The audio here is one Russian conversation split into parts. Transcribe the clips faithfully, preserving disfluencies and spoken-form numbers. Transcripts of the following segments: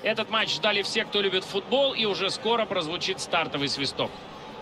Этот матч ждали все, кто любит футбол, и уже скоро прозвучит стартовый свисток.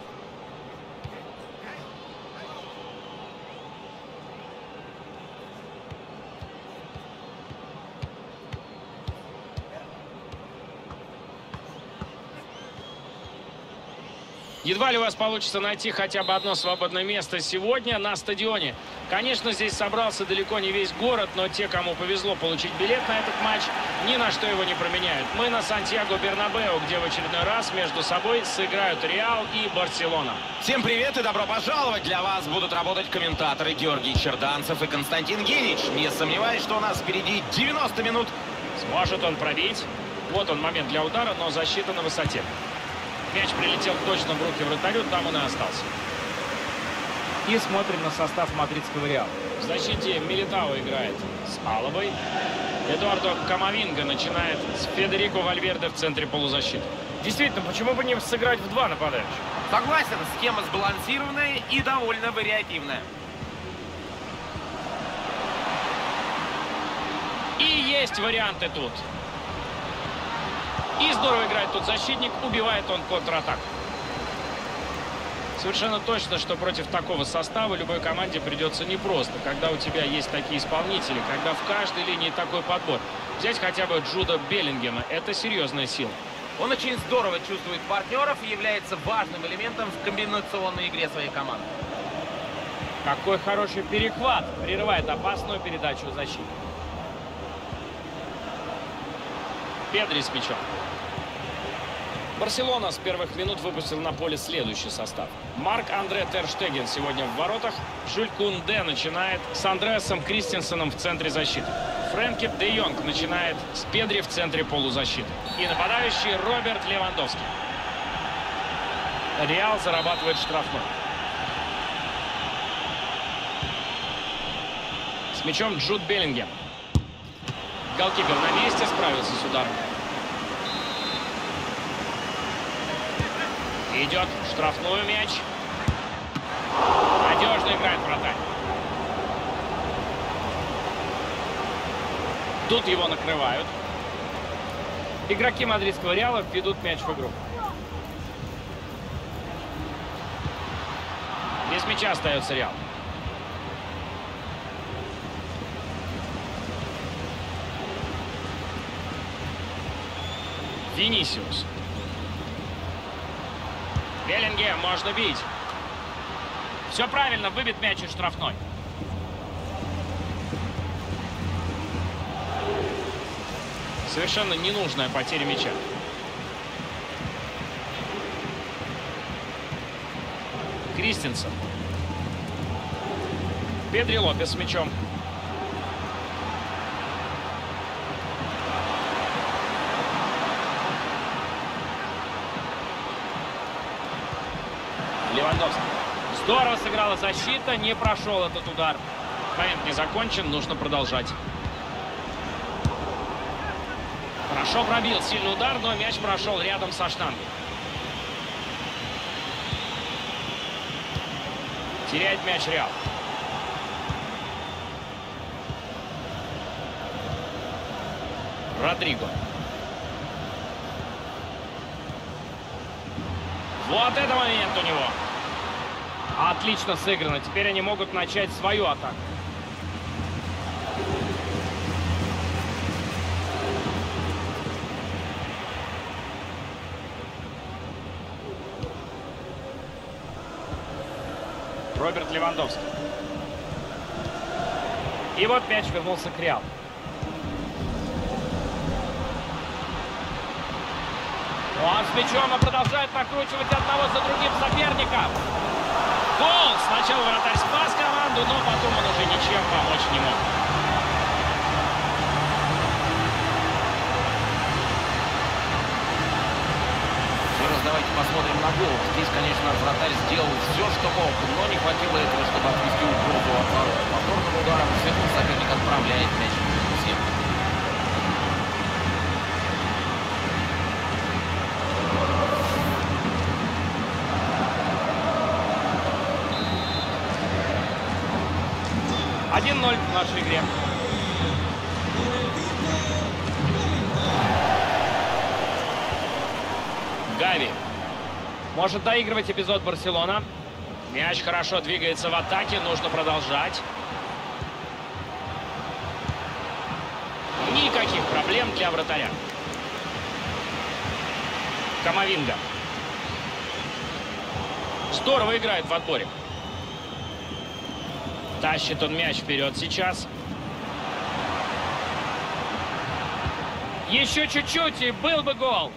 Едва ли у вас получится найти хотя бы одно свободное место сегодня на стадионе. Конечно, здесь собрался далеко не весь город, но те, кому повезло получить билет на этот матч, ни на что его не променяют. Мы на Сантьяго-Бернабеу, где в очередной раз между собой сыграют Реал и Барселона. Всем привет и добро пожаловать! Для вас будут работать комментаторы Георгий Черданцев и Константин Генич. Не сомневаюсь, что у нас впереди девяносто минут. Сможет он пробить? Вот он момент для удара, но защита на высоте. Мяч прилетел точно в руки вратарю, там он и остался. И смотрим на состав мадридского Реала. В защите Милитао играет с Алабой. Эдуардо Камавинга начинает с Федерико Вальверде в центре полузащиты. Действительно, почему бы не сыграть в два нападающих? Согласен, схема сбалансированная и довольно вариативная. И есть варианты тут. И здорово играет тут защитник, убивает он контратаку. Совершенно точно, что против такого состава любой команде придется непросто, когда у тебя есть такие исполнители, когда в каждой линии такой подбор. Взять хотя бы Джуда Беллингема – это серьезная сила. Он очень здорово чувствует партнеров и является важным элементом в комбинационной игре своей команды. Какой хороший перехват. Прерывает опасную передачу защиты. Педри с мячом. Барселона с первых минут выпустил на поле следующий состав. Марк-Андре Тер Штеген сегодня в воротах. Жюль Кунде начинает с Андреасом Кристенсеном в центре защиты. Фрэнки де Йонг начинает с Педри в центре полузащиты. И нападающий Роберт Левандовский. Реал зарабатывает штрафной. С мячом Джуд Беллингем. Голкипер на месте, справился с ударом. Идет в штрафную мяч. Надежно играет вратарь. Тут его накрывают. Игроки мадридского Реала введут мяч в игру. Без мяча остается Реал. Винисиус. Беллингем, можно бить. Все правильно, выбит мяч из штрафной. Совершенно ненужная потеря мяча. Кристенсен. Педри Лопес с мячом. Левандовский. Здорово сыграла защита, не прошел этот удар. Момент не закончен, нужно продолжать. Хорошо пробил, сильный удар, но мяч прошел рядом со штангой. Теряет мяч Реал. Родриго. Вот это момент у него. Отлично сыграно. Теперь они могут начать свою атаку. Роберт Левандовский. И вот мяч вернулся к Реалу. Он с мячом и продолжает накручивать одного за другим соперника. Гол! Сначала вратарь спас команду, но потом он уже ничем помочь не мог. Еще раз давайте посмотрим на гол. Здесь, конечно, вратарь сделал все, что мог, но не хватило этого, чтобы отвести угрозу от ворот. Повторным ударом сверху соперник отправляет мяч в сетку. один ноль в нашей игре. Гави. Может доигрывать эпизод Барселона. Мяч хорошо двигается в атаке. Нужно продолжать. Никаких проблем для вратаря. Камавинга. Здорово играет в отборе. Тащит он мяч вперед сейчас. Еще чуть-чуть, и был бы гол.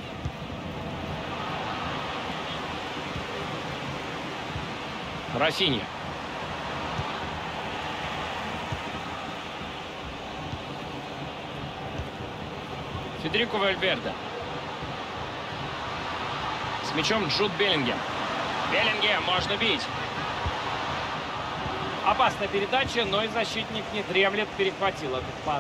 Рафинья. Федерико Вальверде. С мячом Джуд Беллингем. Беллингем, можно бить. Опасная передача, но и защитник не дремлет, перехватил этот пас.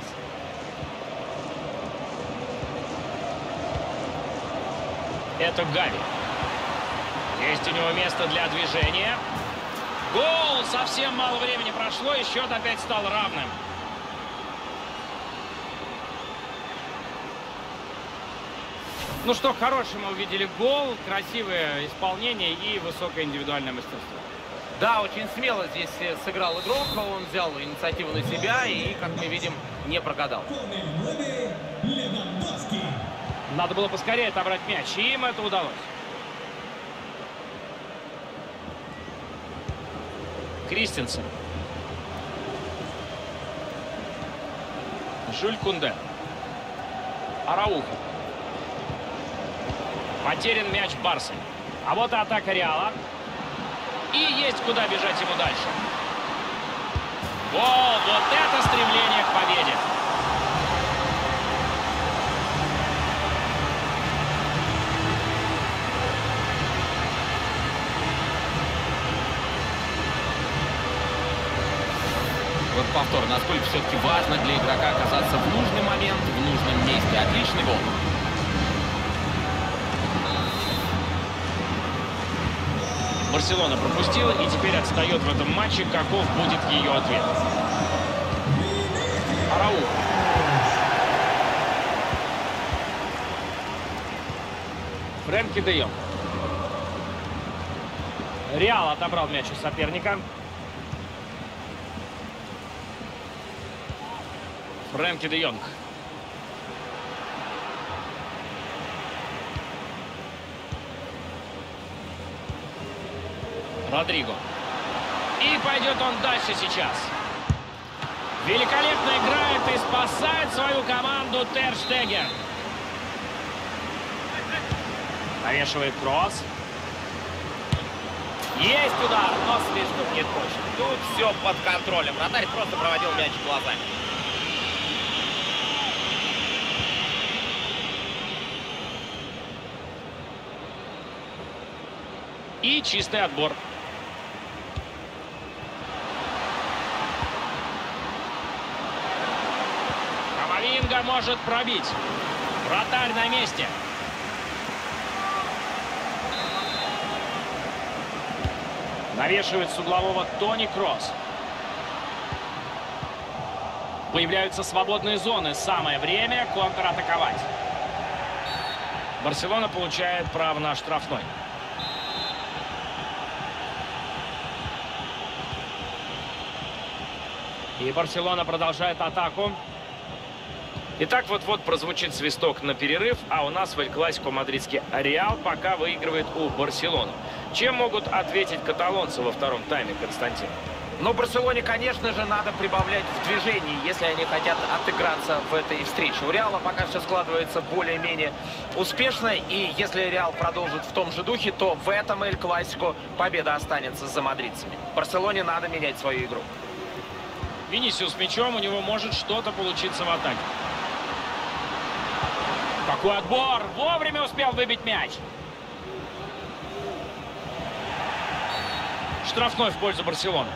Это Гави. Есть у него место для движения. Гол! Совсем мало времени прошло, и счет опять стал равным. Ну что, хороший мы увидели гол, красивое исполнение и высокое индивидуальное мастерство. Да, очень смело здесь сыграл игрок, он взял инициативу на себя и, как мы видим, не прогадал. Надо было поскорее отобрать мяч, и им это удалось. Кристенсен. Жюль Кунде. Араухо. Потерян мяч Барсы. А вот и атака Реала. И есть куда бежать ему дальше. Гол! Вот это стремление к победе. Вот повтор. Насколько все-таки важно для игрока оказаться в нужный момент, в нужном месте. Отличный гол. Барселона пропустила и теперь отстает в этом матче. Каков будет ее ответ? Араухо. Фрэнки де Йонг. Реал отобрал мяч у соперника. Фрэнки де Йонг. Родриго. И пойдет он дальше сейчас. Великолепно играет и спасает свою команду Тер Штегер. Навешивает кросс. Есть удар, но слишком неточно. Тут все под контролем. Вратарь просто проводил мяч глазами. И чистый отбор. Камавинга может пробить. Вратарь на месте. Навешивает с углового Тони Кросс. Появляются свободные зоны. Самое время контратаковать. Барселона получает право на штрафной. И Барселона продолжает атаку. Итак, вот-вот прозвучит свисток на перерыв, а у нас в Эль-Классико мадридский Реал пока выигрывает у Барселоны. Чем могут ответить каталонцы во втором тайме, Константин? Но Барселоне, конечно же, надо прибавлять в движении, если они хотят отыграться в этой встрече. У Реала пока все складывается более-менее успешно, и если Реал продолжит в том же духе, то в этом Эль-Классико победа останется за мадридцами. Барселоне надо менять свою игру. Винисиус мячом, у него может что-то получиться в атаке. Какой отбор! Вовремя успел выбить мяч. Штрафной в пользу Барселоны.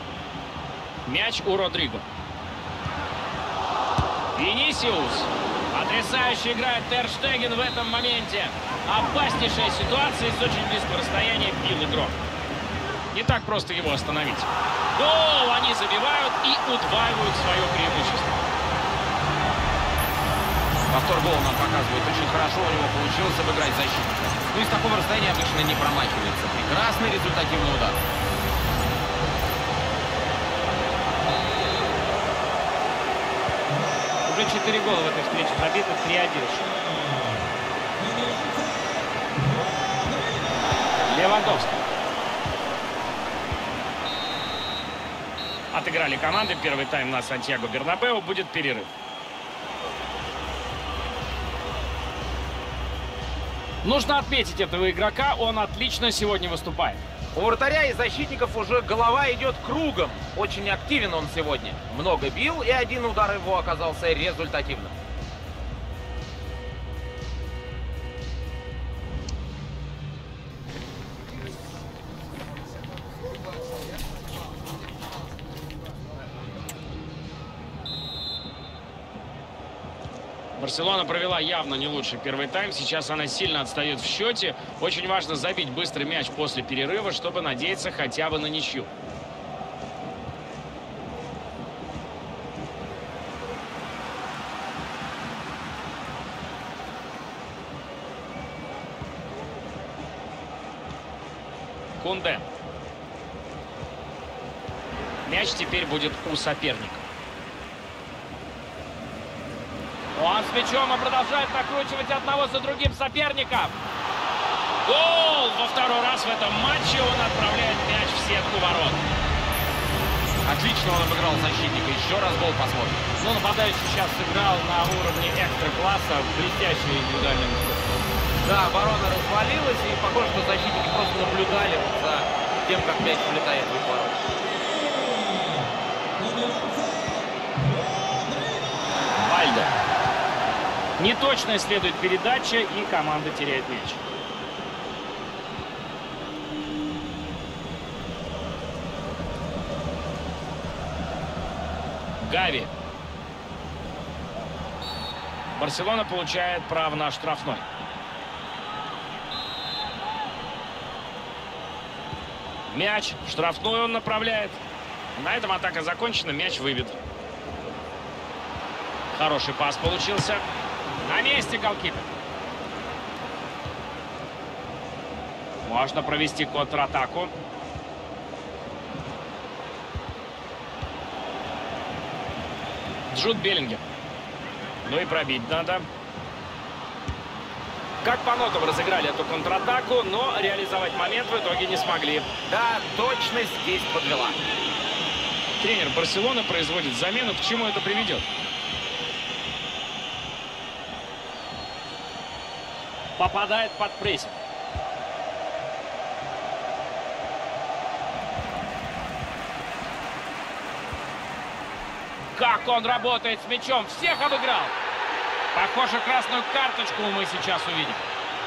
Мяч у Родриго. Винисиус. Потрясающе играет Тер Штеген в этом моменте. Опаснейшая ситуация из очень близкого расстояния бил игрок. Не так просто его остановить. Гол! Они забивают и удваивают свое преимущество. Повтор гола нам показывает. Очень хорошо у него получилось обыграть защитника. Ну, из такого расстояния обычно не промахивается. Прекрасный результативный удар. Уже четыре гола в этой встрече забито, три один. Левандовский. Отыграли команды. Первый тайм на Сантьяго Бернабеу. Будет перерыв. Нужно отметить этого игрока. Он отлично сегодня выступает. У вратаря и защитников уже голова идет кругом. Очень активен он сегодня. Много бил, и один удар его оказался результативным. Барселона провела явно не лучший первый тайм. Сейчас она сильно отстает в счете. Очень важно забить быстрый мяч после перерыва, чтобы надеяться хотя бы на ничью. Кунде. Мяч теперь будет у соперника. Он с мячом и продолжает накручивать одного за другим соперников. Гол! Во второй раз в этом матче он отправляет мяч в сетку ворот. Отлично он обыграл защитника. Еще раз гол посмотрим. Ну, нападающий сейчас сыграл на уровне экстра-класса. Блестящий индивидуальный мастерство. Да, оборона развалилась, и похоже, что защитники просто наблюдали за тем, как мяч влетает в их ворота. Вальдо. Неточная следует передача, и команда теряет мяч. Гави. Барселона получает право на штрафной. Мяч в штрафную он направляет. На этом атака закончена, мяч выбит. Хороший пас получился. На месте голкипер. Можно провести контратаку. Джуд Беллингем. Ну и пробить надо. Как по нотам разыграли эту контратаку, но реализовать момент в итоге не смогли. Да, точность здесь подвела. Тренер Барселоны производит замену. К чему это приведет? Попадает под прессинг. Как он работает с мячом. Всех обыграл. Похоже, красную карточку мы сейчас увидим.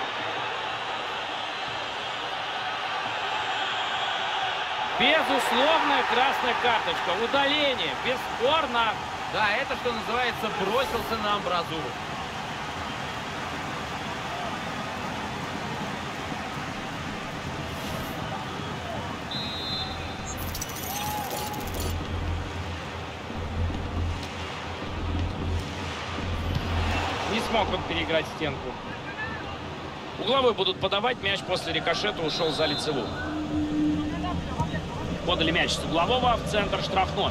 Безусловная красная карточка. Удаление. Бесспорно. Да, это, что называется, бросился на амбразуру. Не смог он переиграть стенку. Угловой будут подавать. Мяч после рикошета ушел за лицевую. Подали мяч с углового в центр штрафной.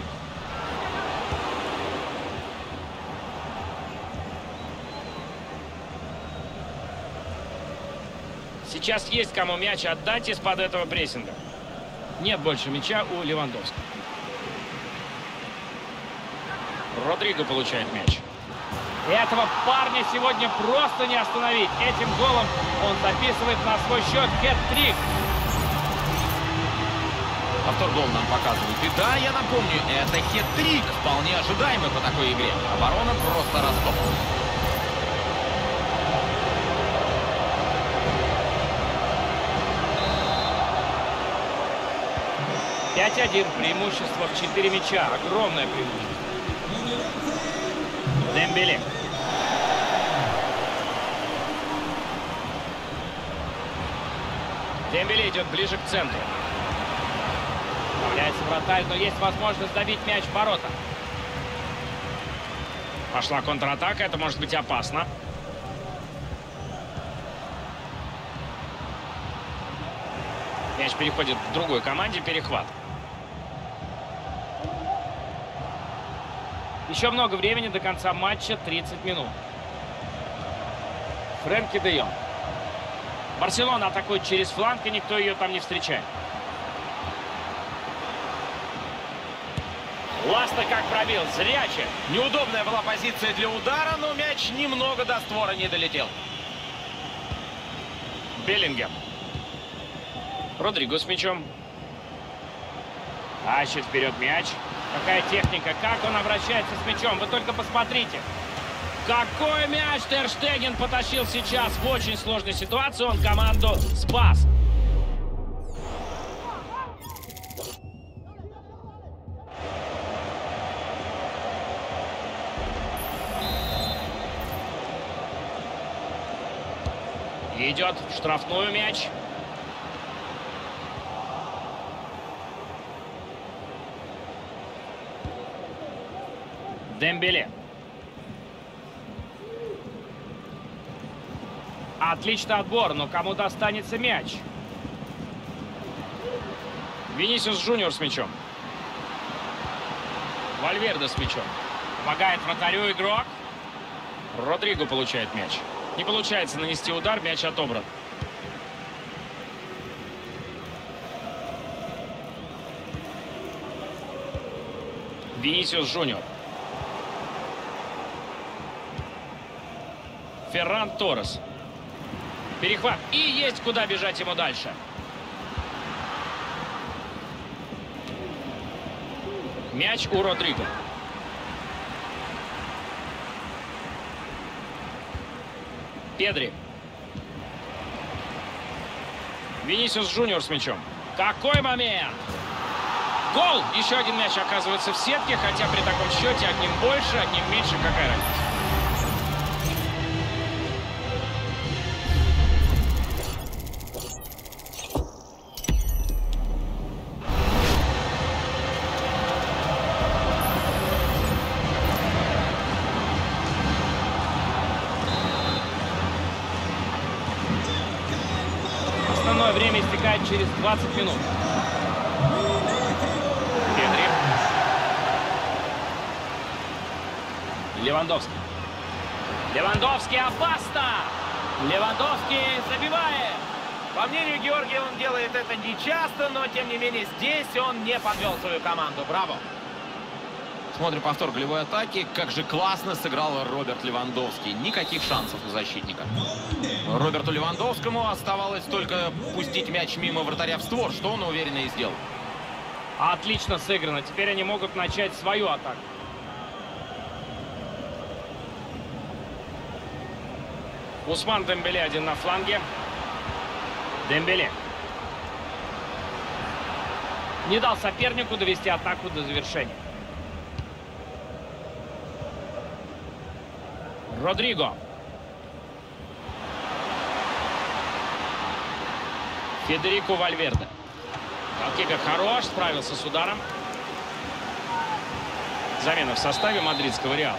Сейчас есть кому мяч отдать из-под этого прессинга. Нет больше мяча у Левандовского. Родриго получает мяч. Этого парня сегодня просто не остановить. Этим голом он записывает на свой счет хэт-трик. Повтор гол нам показывают. И да, я напомню, это хет-трик. Вполне ожидаемый по такой игре. Оборона просто растоптана. пять один. Преимущество в четыре мяча. Огромное преимущество. Дембеле. Дембеле идет ближе к центру. Является вратарь, но есть возможность забить мяч в ворота. Пошла контратака, это может быть опасно. Мяч переходит к другой команде, перехват. Еще много времени до конца матча, тридцать минут. Фрэнки де Йонг. Барселона атакует через фланг, и никто ее там не встречает. Ласта как пробил, зряче. Неудобная была позиция для удара, но мяч немного до створа не долетел. Беллингем. Родриго с мячом. Тащит вперед мяч. Какая техника, как он обращается с мячом. Вы только посмотрите. Какой мяч Тер Штеген потащил сейчас в очень сложной ситуации. Он команду спас. Идет в штрафную мяч. Дембеле. Отличный отбор, но кому достанется мяч? Винисиус Джуниор с мячом. Вальверде с мячом. Помогает вратарю игрок. Родриго получает мяч. Не получается нанести удар, мяч отобран. Винисиус Джуниор. Ферран Торрес. Перехват. И есть куда бежать ему дальше. Мяч у Родриго. Педри. Винисиус Джуниор с мячом. Какой момент! Гол! Еще один мяч оказывается в сетке, хотя при таком счете одним больше, одним меньше. Какая разница? Основное время истекает через двадцать минут. Педри. Левандовский. Левандовский, опасно! Левандовский забивает. По мнению Георгия, он делает это не часто, но тем не менее здесь он не подвел свою команду. Браво! Смотрим повтор голевой атаки. Как же классно сыграл Роберт Левандовский. Никаких шансов у защитника. Роберту Левандовскому оставалось только пустить мяч мимо вратаря в створ, что он уверенно и сделал. Отлично сыграно. Теперь они могут начать свою атаку. Усман Дембеле один на фланге. Дембеле. Не дал сопернику довести атаку до завершения. Родриго. Федерико Вальверде. Голкипер хорош, справился с ударом. Замена в составе мадридского Реала.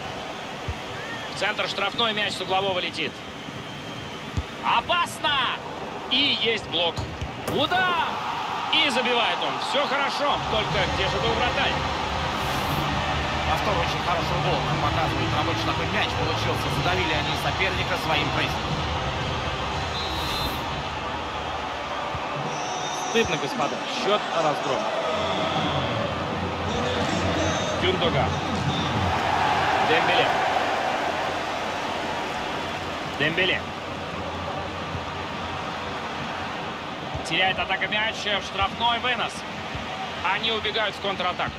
В центр штрафной, мяч с углового летит. Опасно! И есть блок. Удар! И забивает он. Все хорошо, только где же был вратарь? Повтор очень хорошего гола нам показывает. Рабочий такой мяч получился. Задавили они соперника своим прессингом. Стыдно, господа. Счет разгром. Гюндоган. Дембеле. Дембеле. Теряет атака мяч, в штрафной вынос. Они убегают в контратаку.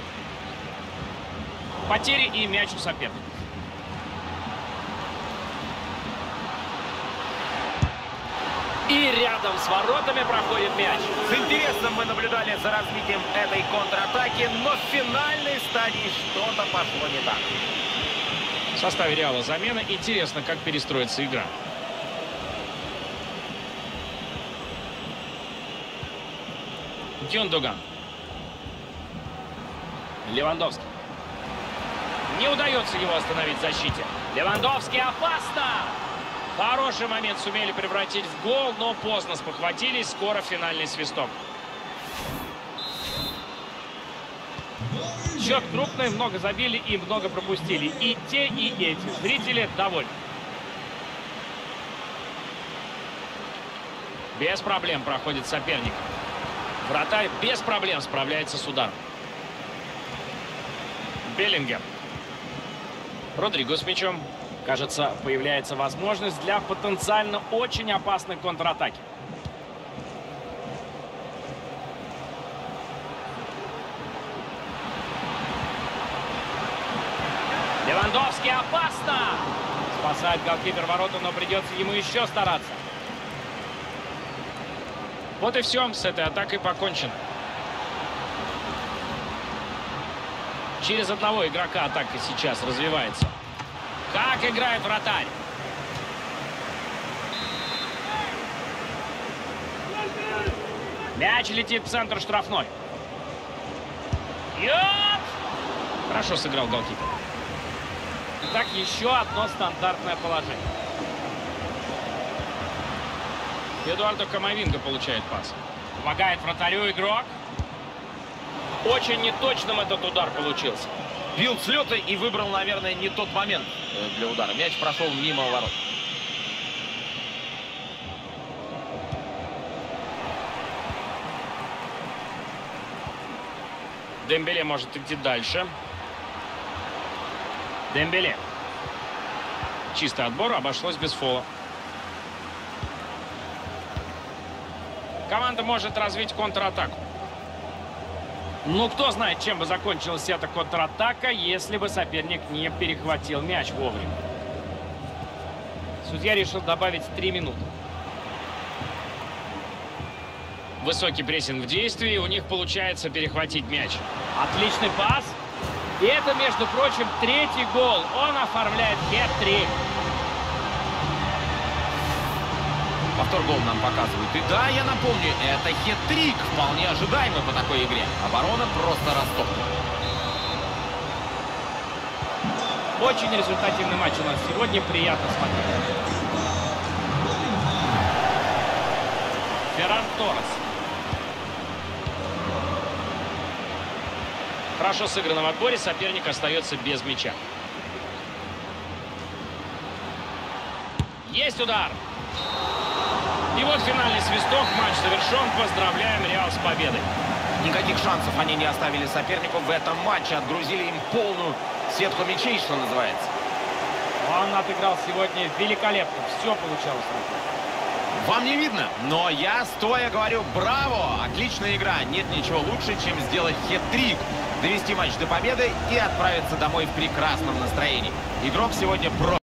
Потери и мяч у соперника. И рядом с воротами проходит мяч. С интересом мы наблюдали за развитием этой контратаки, но в финальной стадии что-то пошло не так. В составе Реала замена. Интересно, как перестроится игра. Гюндоган. Левандовский. Не удается его остановить в защите. Левандовский, опасно! Хороший момент сумели превратить в гол, но поздно спохватились. Скоро финальный свисток. Счет крупный, много забили и много пропустили. И те, и эти. Зрители довольны. Без проблем проходит соперник. Вратарь без проблем справляется с ударом. Беллингем. Родриго с мячом. Кажется, появляется возможность для потенциально очень опасной контратаки. Левандовский, опасно! Спасает голкипер ворота, но придется ему еще стараться. Вот и все, с этой атакой покончено. Через одного игрока атака сейчас развивается. Как играет вратарь? Мяч летит в центр штрафной. Йоп! Хорошо сыграл голкипер. Так, еще одно стандартное положение. Эдуардо Камавинга получает пас. Помогает вратарю игрок. Очень неточным этот удар получился. Бил с лета и выбрал, наверное, не тот момент для удара. Мяч прошел мимо ворот. Дембеле может идти дальше. Дембеле. Чистый отбор, обошлось без фола. Команда может развить контратаку. Ну, кто знает, чем бы закончилась эта контратака, если бы соперник не перехватил мяч вовремя. Судья решил добавить три минуты. Высокий прессинг в действии, у них получается перехватить мяч. Отличный пас. И это, между прочим, третий гол. Он оформляет хет-трик. Повтор гол нам показывают. И да, я напомню, это хет-трик. Вполне ожидаемый по такой игре. Оборона просто растоптана. Очень результативный матч у нас сегодня. Приятно смотреть. Ферран Торрес. Хорошо сыграно в отборе, соперник остается без мяча. Есть удар. И вот финальный свисток, матч завершен. Поздравляем Реал с победой. Никаких шансов они не оставили сопернику в этом матче. Отгрузили им полную сетку мячей, что называется. Он отыграл сегодня великолепно. Все получалось. Вам не видно, но я стоя говорю браво. Отличная игра. Нет ничего лучше, чем сделать хет-трик. Довести матч до победы и отправиться домой в прекрасном настроении. Игрок сегодня просто...